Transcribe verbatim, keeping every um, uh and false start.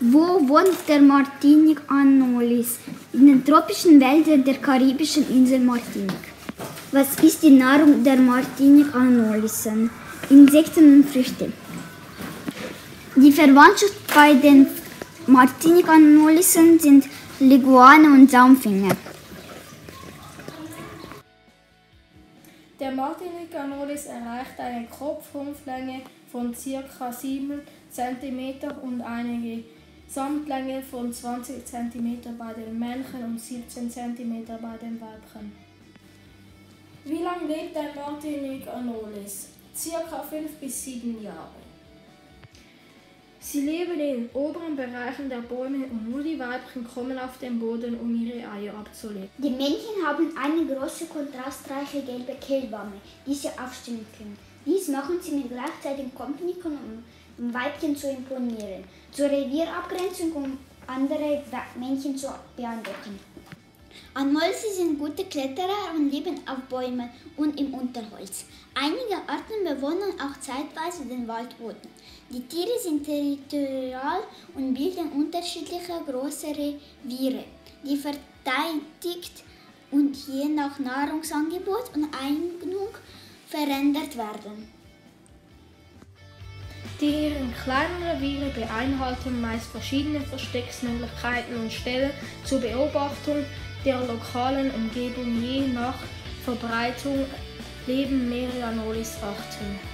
Wo wohnt der Martinique anolis? In den tropischen Wäldern der karibischen Insel Martinique. Was ist die Nahrung der Martinique anolisen? Insekten und Früchte. Die Verwandtschaft bei den Martinique anolisen sind Leguane und Saumfinger. Der Martinique anolis erreicht eine Kopfrumpflänge von ca. sieben Zentimeter und eine Gesamtlänge von zwanzig Zentimeter bei den Männchen und siebzehn Zentimeter bei den Weibchen. Wie lange lebt ein Martinique anolis? Circa fünf bis sieben Jahre. Sie leben in den oberen Bereichen der Bäume und nur die Weibchen kommen auf den Boden, um ihre Eier abzulegen. Die Männchen haben eine große, kontrastreiche gelbe Kehlwange, die sie aufstellen können. Dies machen sie mit gleichzeitigen Kopfnicken, um Weibchen zu imponieren, zur Revierabgrenzung, um andere Männchen zu beeindrucken. Anolsi sind gute Kletterer und leben auf Bäumen und im Unterholz. Einige Arten bewohnen auch zeitweise den Waldboden. Die Tiere sind territorial und bilden unterschiedliche große Reviere, die verteidigt und je nach Nahrungsangebot und Eignung verändert werden. Die ihren kleinen Reviere beinhalten meist verschiedene Verstecksmöglichkeiten und Stellen zur Beobachtung der lokalen Umgebung. Je nach Verbreitung leben mehrere Anolis-Arten.